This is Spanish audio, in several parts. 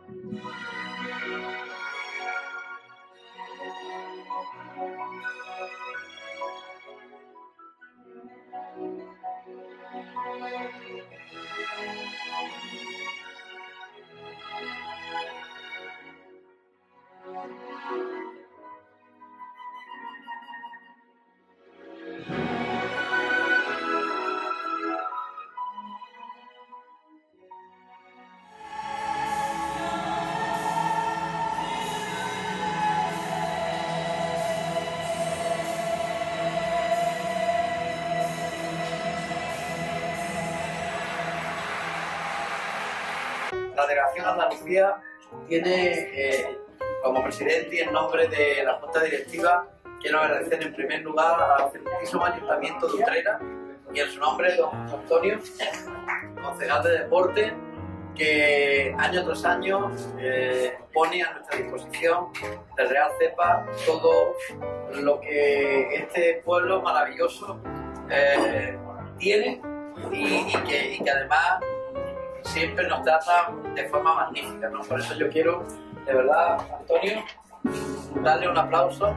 La Delegación Andalucía tiene como presidente y en nombre de la Junta Directiva quiero agradecer en primer lugar al excelentísimo Ayuntamiento de Utrera y en su nombre don José Antonio, concejal de Deporte, que año tras año pone a nuestra disposición del Real Cepa todo lo que este pueblo maravilloso tiene y que además siempre nos trata de forma magnífica, ¿no? Por eso yo quiero, de verdad, Antonio, darle un aplauso.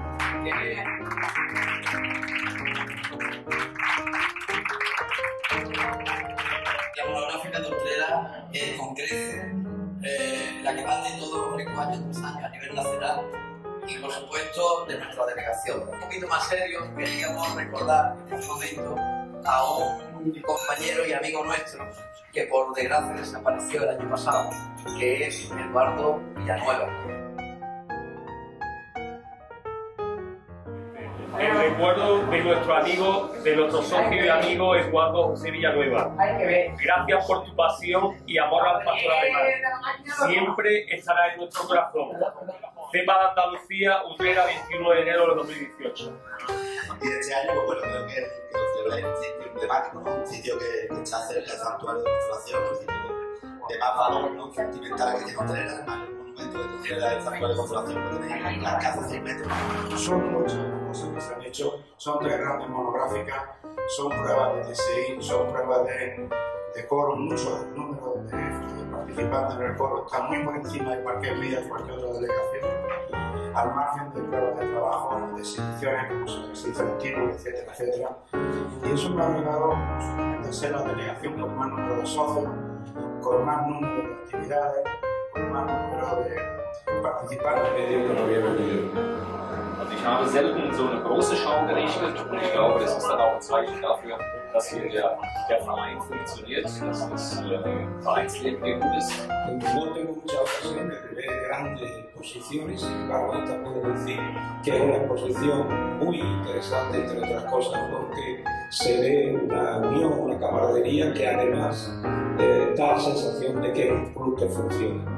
La monográfica de Utrera con creces, la que va de todos los ricos años tras años a nivel nacional y, por supuesto, de nuestra delegación. Un poquito más serio, queríamos recordar en este momento a un compañero y amigo nuestro que por desgracia desapareció el año pasado, que es Eduardo Villanueva. El recuerdo de nuestro amigo, de nuestro socio y amigo Eduardo José Villanueva. Gracias por tu pasión y amor al pastor alemán. Siempre estará en nuestro corazón. Cepa de Andalucía, Utrera, 21 de enero de 2018. Y este año, pues bueno, creo que lo celebráis en un sitio emblemático, ¿no? Un sitio que está cerca del santuario de Consolación, un sitio de más valor, ¿no? Sentimental que tiene Utrera, además el monumento de Utrera del santuario de Consolación lo tenéis a escasos 100 metros. Son muchas las cosas que se han hecho, son 3 grandes monográficas, son pruebas de TSI, son pruebas de coro, mucho el número de participantes en el coro está muy por encima de cualquier vía de cualquier otra delegación, al margen de pruebas de trabajo, de exhibiciones, como se dice el título, etcétera, etcétera. Y eso me ha obligado a ser la delegación con más número de socios, con más número de actividades, con más número de participantes. Also ich habe selten so eine große Schau gerichtet und ich glaube, das ist dann auch ein Zeichen dafür, dass hier der Verein funktioniert, dass das Vereinsleben hier gut ist. No tengo muchas ocasiones de ver grandes exposiciones, sin embargo esta puedo decir que es una exposición muy interesante, entre otras cosas, porque se ve una unión, una camaradería que además da la sensación de que es un club que funciona.